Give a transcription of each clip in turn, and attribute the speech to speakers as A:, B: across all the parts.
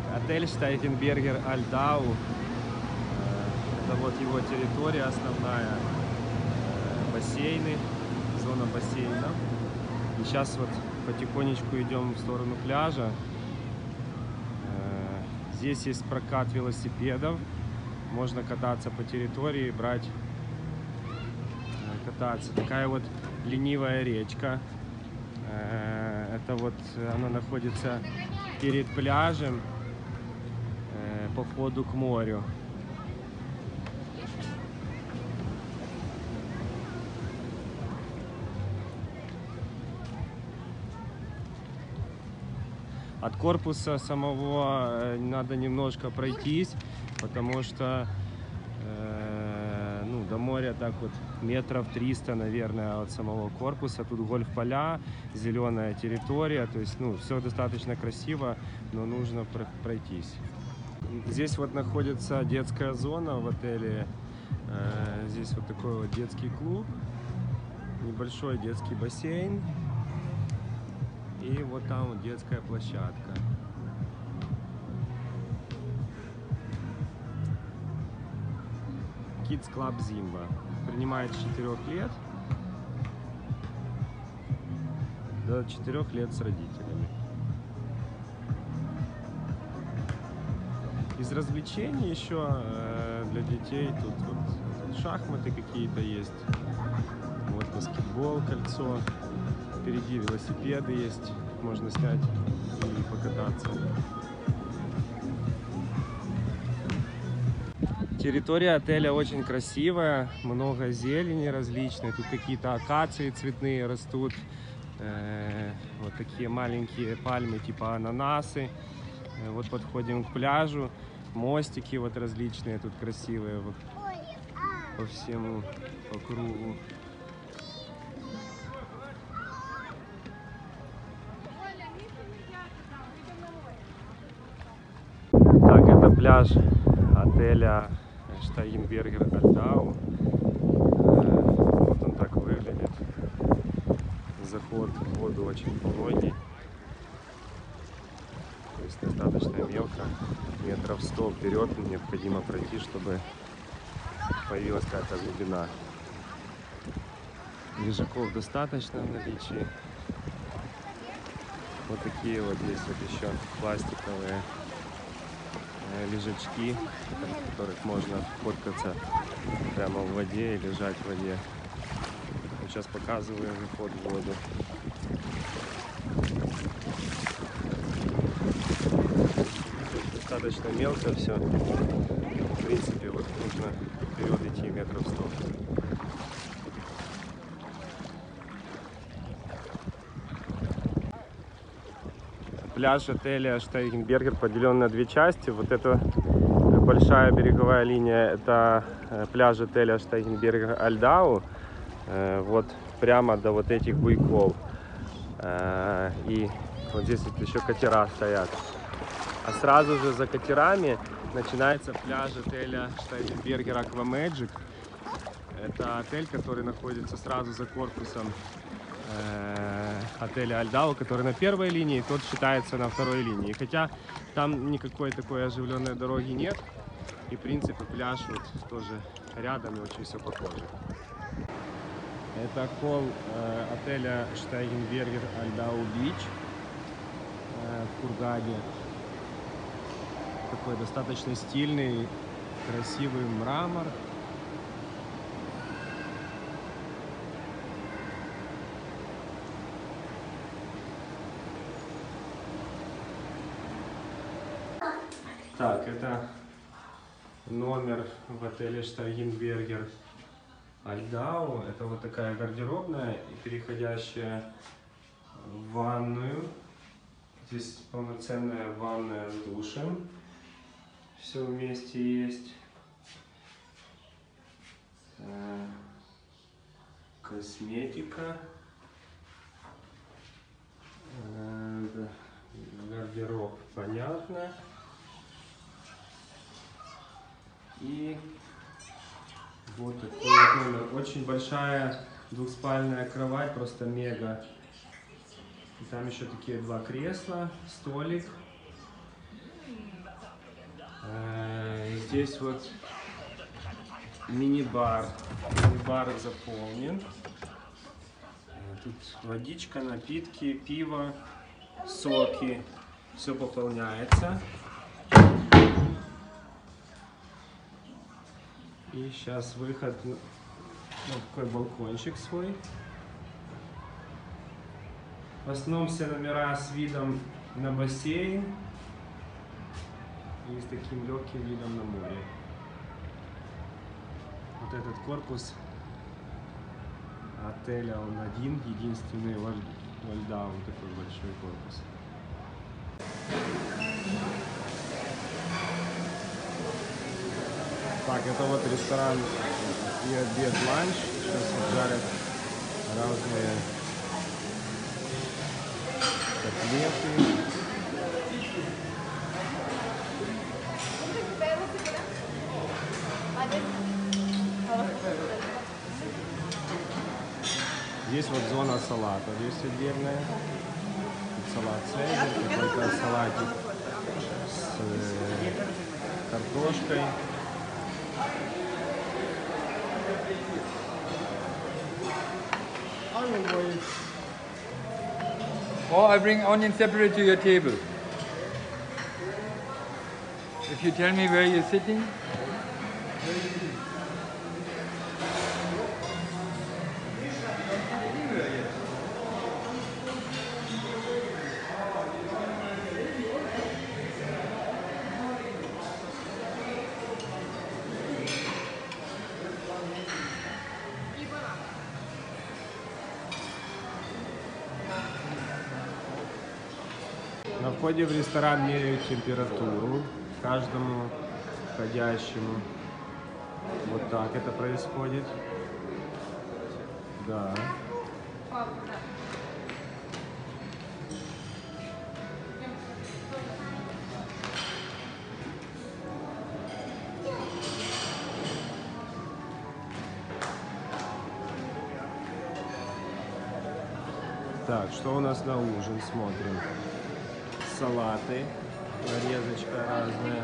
A: Отель Штайгенбергер Альдау. Это вот его территория основная. Бассейны, зона бассейна. И сейчас вот потихонечку идем в сторону пляжа. Здесь есть прокат велосипедов. Можно кататься по территории, брать, кататься. Такая вот ленивая речка. Это вот она находится перед пляжем по входу к морю. От корпуса самого надо немножко пройтись, потому что ну, до моря так вот метров 300, наверное, от самого корпуса. Тут гольф-поля, зеленая территория, то есть, ну, все достаточно красиво, но нужно пройтись. Здесь вот находится детская зона в отеле. Здесь вот такой вот детский клуб, небольшой детский бассейн. И вот там вот детская площадка. Kids Club Zimba. Принимает с 4 лет до 4 лет с родителями. Из развлечений еще для детей тут вот шахматы какие-то есть. Вот баскетбол, кольцо. Впереди велосипеды есть, можно снять и покататься. Территория отеля очень красивая, много зелени различной. Тут какие-то акации цветные растут, вот такие маленькие пальмы типа ананасы. Вот подходим к пляжу, мостики вот различные тут красивые по всему кругу. Так, это пляж отеля Штайгенбергер Альдау. Вот он так выглядит. Заход в воду очень пологий. То есть достаточно мелко. Метров 100 вперед необходимо пройти, чтобы появилась какая-то глубина. Лежаков достаточно в наличии. Вот такие вот здесь вот еще пластиковые лежачки, в которых можно фоткаться прямо в воде и лежать в воде. Сейчас показываю заход в воду. Достаточно мелко все. В принципе, вот нужно вперед идти метров 100. Пляж отеля Штайгенбергер поделен на две части. Вот эта большая береговая линия — это пляж отеля Штайгенбергер Альдау. Вот прямо до вот этих буйков. И вот здесь вот еще катера стоят. А сразу же за катерами начинается пляж отеля Штайгенбергер Аквамеджик. Это отель, который находится сразу за корпусом отеля Альдау, который на первой линии, тот считается на второй линии. Хотя там никакой такой оживленной дороги нет. И в принципе пляж вот тоже рядом и очень все похоже. Это холл отеля Штайгенбергер Альдау Бич в Кургаде. Такой достаточно стильный, красивый мрамор. Так, это номер в отеле Штайгенбергер Альдау. Это вот такая гардеробная, переходящая в ванную. Здесь полноценная ванная с душем. Все вместе есть. Косметика. Гардероб, понятно. И вот такой вот номер. Очень большая двухспальная кровать, просто мега. И там еще такие два кресла, столик. здесь вот мини-бар. Мини-бар заполнен. Тут водичка, напитки, пиво, соки. Все пополняется. И сейчас выход на такой балкончик свой. В основном все номера с видом на бассейн и с таким легким видом на море. Вот этот корпус отеля, он единственный в Альдау, такой большой корпус. Так, это вот ресторан и обед, ланч. Сейчас вот жарят разные котлеты. Здесь вот зона салата, здесь отдельная. Тут салат цезарь, какой-то салатик с картошкой.
B: Or I bring onion separate to your table. If you tell me where you're sitting.
A: На входе в ресторан меряют температуру каждому входящему. Вот так это происходит. Да. Так, что у нас на ужин? Смотрим. Салаты, нарезочка разная.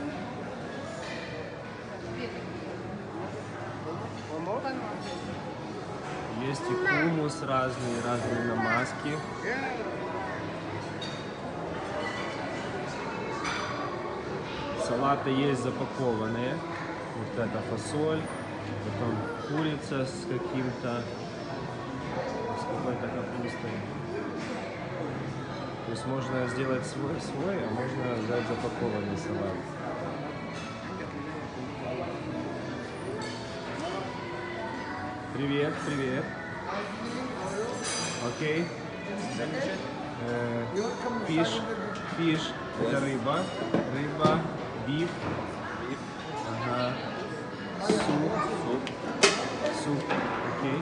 A: Есть и хумус разные намазки. Салаты есть запакованные. Вот это фасоль, потом курица с каким-то, с какой-то капустой. То есть можно сделать свой, а можно взять запакованный салат. Привет, привет. Окей. Фиш. Это рыба. Рыба, биф. Ага. Суп. Окей.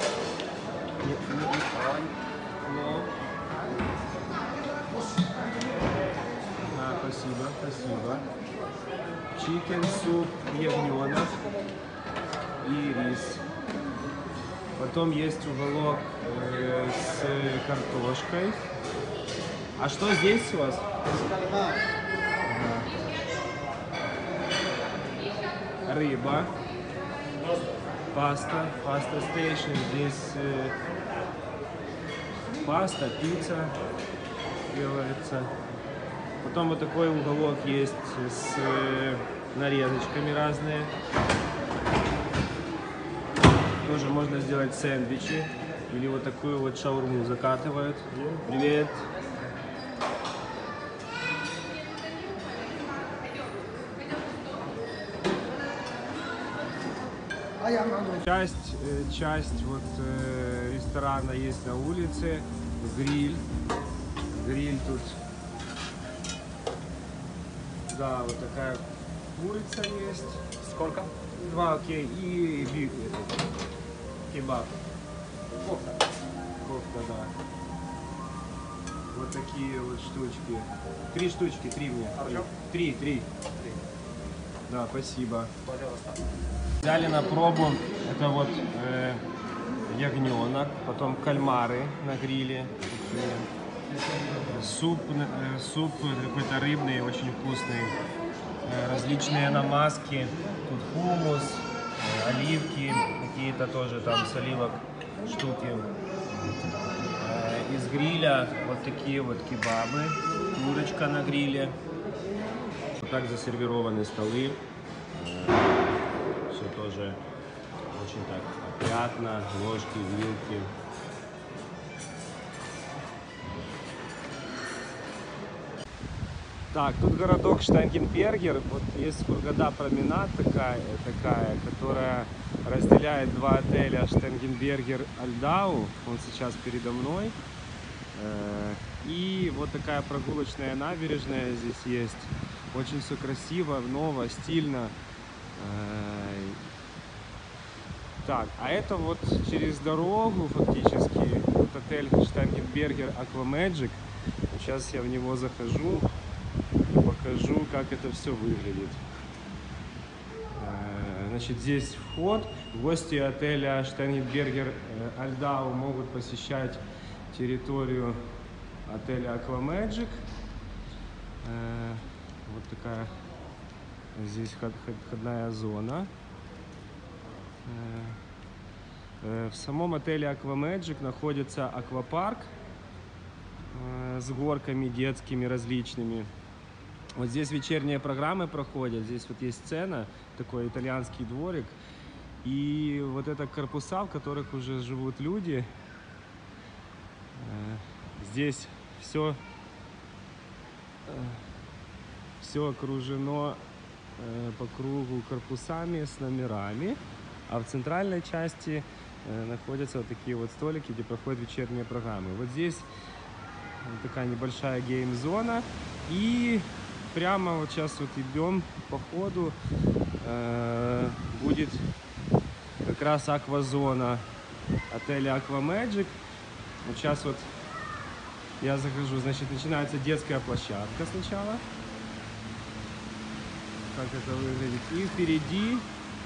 A: Спасибо. Чикен суп, ягненок и рис. Потом есть уголок с картошкой. А что здесь у вас? Ага. Рыба. Паста стейшн. Здесь паста, пицца делается. Потом вот такой уголок есть с нарезочками разные. Тоже можно сделать сэндвичи. Или вот такую вот шаурму закатывают. Привет! Часть вот ресторана есть на улице. Гриль тут. Да, вот такая курица есть.
B: Сколько?
A: 2, окей. И кебаб. Кофта, да. Вот такие вот штучки. 3 штучки, 3 мне.
B: Хорошо.
A: 3. Да, спасибо.
B: Пожалуйста.
A: Взяли на пробу, это вот ягненок, потом кальмары на гриле. Суп какой-то рыбный, очень вкусный. различные намазки. Тут хумус, оливки, какие-то тоже там с оливок штуки. Из гриля вот такие вот кебабы, курочка на гриле. Вот так засервированы столы. Все тоже очень так опрятно, ложки, вилки. Так, тут городок Штайнкенбергер. Вот есть Хургада променад такая, которая разделяет два отеля Штайнкенбергер Альдау. Он сейчас передо мной. И вот такая прогулочная набережная здесь есть. Очень все красиво, ново, стильно. Так, а это вот через дорогу фактически вот отель Штайнкенбергер Aquamagic. Сейчас я в него захожу и покажу, как это все выглядит. Значит, здесь вход. Гости отеля Штайнкенбергер Альдау могут посещать территорию отеля Aquamagic. Вот такая здесь входная зона. В самом отеле Aquamagic находится аквапарк с горками детскими различными. Вот здесь вечерние программы проходят. Здесь вот есть сцена, такой итальянский дворик. И вот это корпуса, в которых уже живут люди. Здесь все окружено по кругу корпусами с номерами. А в центральной части находятся вот такие вот столики, где проходят вечерние программы. Вот здесь такая небольшая гейм-зона. И прямо вот сейчас вот идем по ходу, будет как раз аквазона отеля Aquamagic. Вот сейчас вот я захожу, значит, начинается детская площадка сначала. Как это выглядит. И впереди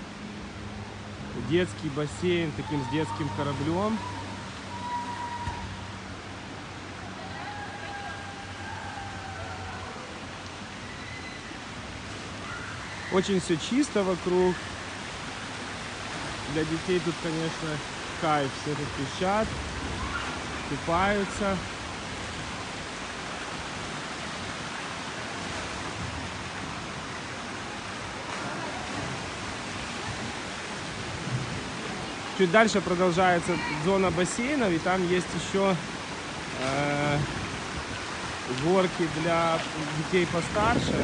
A: детский бассейн таким с детским кораблем. Очень все чисто вокруг. Для детей тут, конечно, кайф. Все тут пищат, купаются. Чуть дальше продолжается зона бассейнов, и там есть еще горки для детей постарше.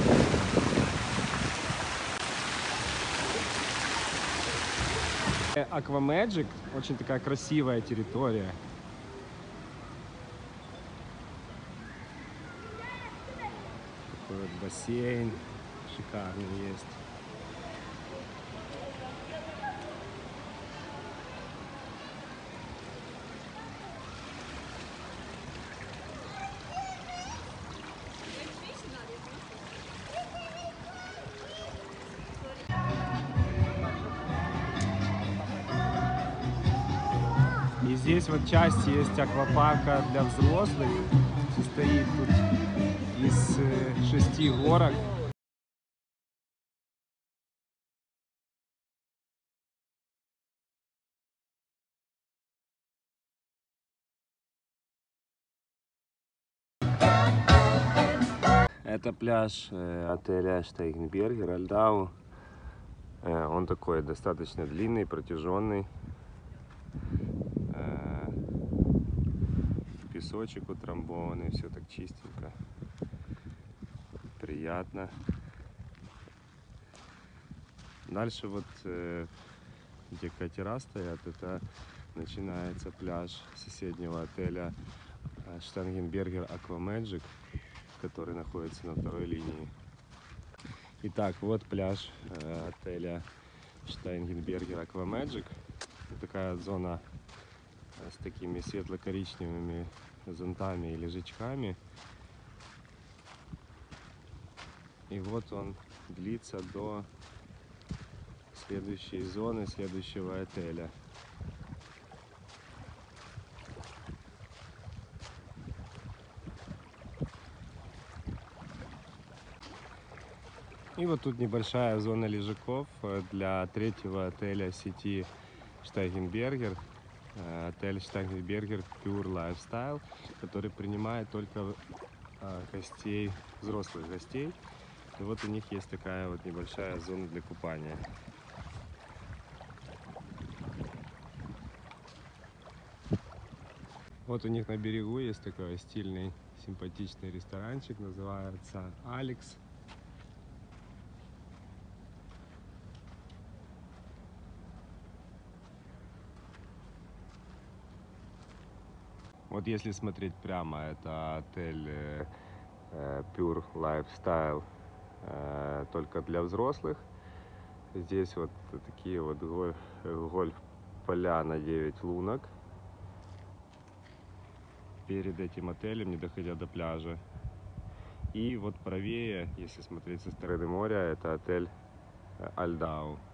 A: Aquamagic, очень такая красивая территория. Такой вот бассейн шикарный есть. И здесь вот часть есть аквапарка для взрослых. Состоит тут из 6 горок. Это пляж отеля Штайнкенбергер Альдау. Он такой достаточно длинный, протяженный. Песочек утрамбованный, все так чистенько, приятно. Дальше вот, где катера стоят, это начинается пляж соседнего отеля Штайнкенбергер Aquamagic, который находится на второй линии. Итак, вот пляж отеля Штайнкенбергер Aquamagic. Такая зона с такими светло-коричневыми зонтами и лежачками. И вот он длится до следующей зоны, следующего отеля. И вот тут небольшая зона лежаков для третьего отеля сети Штайгенбергер. Отель Штайгенбергер Pure Lifestyle, который принимает только гостей, взрослых гостей. И вот у них есть такая вот небольшая зона для купания. Вот у них на берегу есть такой стильный, симпатичный ресторанчик, называется Алекс. Вот если смотреть прямо, это отель Pure Lifestyle, только для взрослых. Здесь вот такие вот гольф-поля на 9 лунок. Перед этим отелем, не доходя до пляжа. И вот правее, если смотреть со стороны моря, это отель Альдау.